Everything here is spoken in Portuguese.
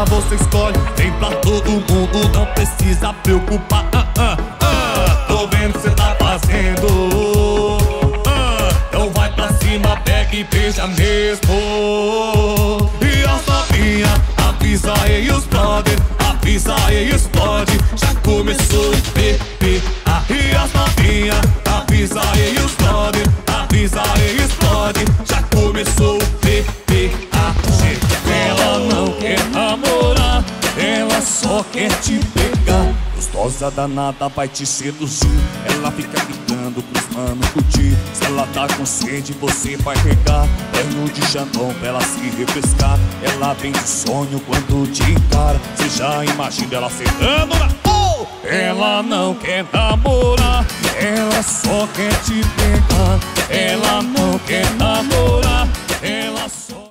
ela você escolhe. Tem pra todo mundo, não precisa preocupar. Tô vendo que cê tá fazendo. Então vai pra cima, pega e beija mesmo. E as novinha, avisa aí os brother, avisa aí os brother. Já começou o PPA. E as novinha, avisa aí os brother, avisa aí os brother. Já começou o PPA. Ela não quer namorar, ela só quer te pegar. Gostosa danada vai te seduzir. Ela fica gritando pros mano curtir. Se ela tá com sede, você vai regar banho de Xandão pra ela se refrescar. Ela vem de sonho quando te encara. Cê já imagina ela sentando na... Ela não quer namorar, ela só quer te pegar. Ela não quer namorar, ela só...